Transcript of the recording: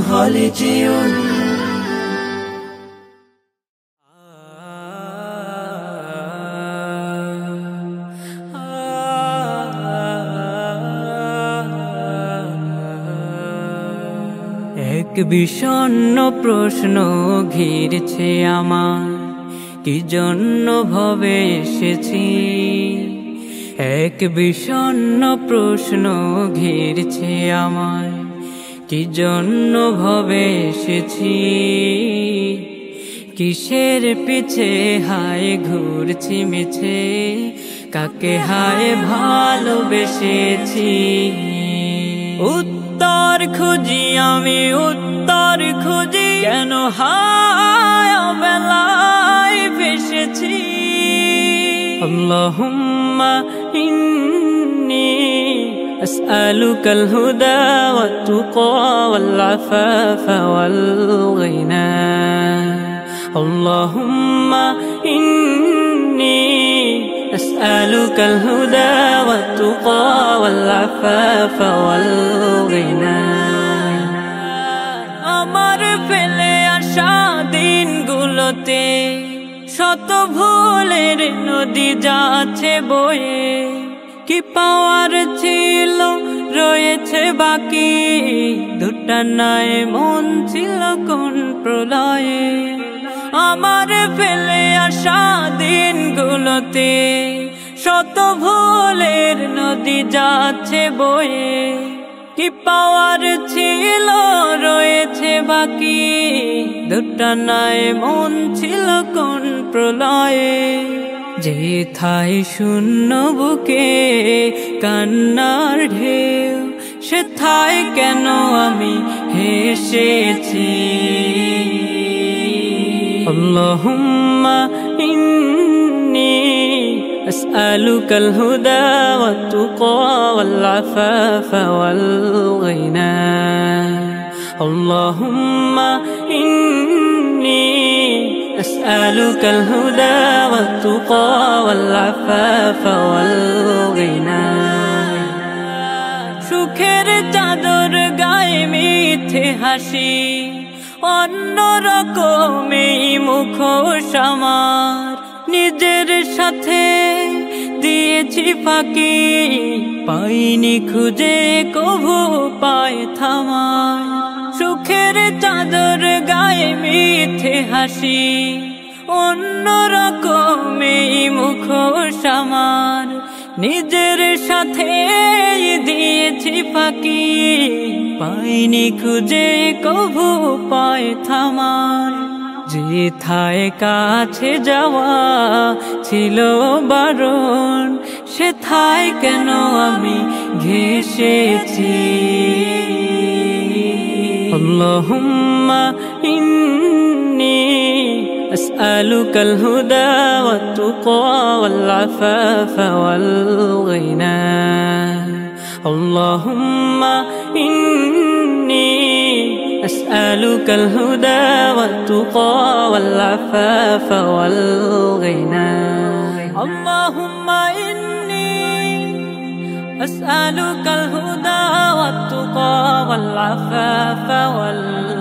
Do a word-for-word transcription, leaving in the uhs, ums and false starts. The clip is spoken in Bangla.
خالديون এক বিষণ্ণ প্রশ্ন ঘিরছে আমার, কি জন্য ভবে এসেছি। এক বিষণ্ণ প্রশ্ন ঘিরছে আমার, কি জন্য ভবে এসেছি। কিসের পিছে হায় ঘুরছি মিছে, কাকে হায় ভালোবেসেছি। উত্তর খুঁজি আমি, উত্তর খুঁজি, কেন হায় অবেলায় ভেসেছি। আল্লাহুম্মা ইন্নী আসআলুকাল হুদা ওয়াত তুকা ওয়াল আফাফা ওয়াল গিনা। আল্লাহুম্মা ইন্নী আসআলুকাল হুদা ওয়াত তুকা ওয়াল আফাফা ওয়াল গিনা। আমার ফেলে আসা দিনগুলোতে শত ভুলের নদী যাচ্ছে বয়ে, কি পাওয়ার ছিল রয়েছে বাকি, দুটা নাই মন ছিল কোন প্রলয়ে। আমার ফেলে আসা দিনগুলোতে শত ভুলের নদী যাচ্ছে বয়ে, কি পাওয়ার ছিল রয়েছে বাকি, দুটা নাই মন ছিল কোন প্রলয়ে। যেথায় শূন্য বুকে কান্নার ঢেউ, সেথায় কেন আমি হেসেছি। আল্লাহুম্মা ইন্নী আসআলুকাল হুদা ওয়াত তুকা ওয়াল আফাফা ওয়াল গিনা। আল্লাহুম্মা ইন্নী আসআলুকাল হুদা ওয়াত তুকা ওয়াল আফাফা ওয়াল গিনা। সুখের চাদর গায়ে মিথ্যে হাসি, অন্যরকমই মুখোশ আমার, নিজের সাথে দিয়েছি ফাঁকি, পাইনি খুঁজে কভু পায় থামায়। সুখের চাদর গায়ে মিথ্যে হাসি, অন্যরকমই মুখোশ আমার, নিজের সাথে দিয়েছি ফাঁকি, পাইনি খুঁজে কভু পায় থামার। যেথায় কাছে যাওয়া ছিল বারণ, সেথায় কেন আমি ঘেঁষেছি। আল্লাহুম্মা ইন্নী আসআলুকাল হুদা ওয়াত তুকা ওয়াল আফাফা ওয়াল গিনা। আল্লাহুম্মা ইন্নী আসআলুকাল হুদা ওয়াত তুকা ওয়াল আফাফা ওয়াল গিনা। আল্লাহুম্মা ইন্নী আসআলুকাল হুদা ওয়াত তুকা ওয়াল আফাফা ওয়াল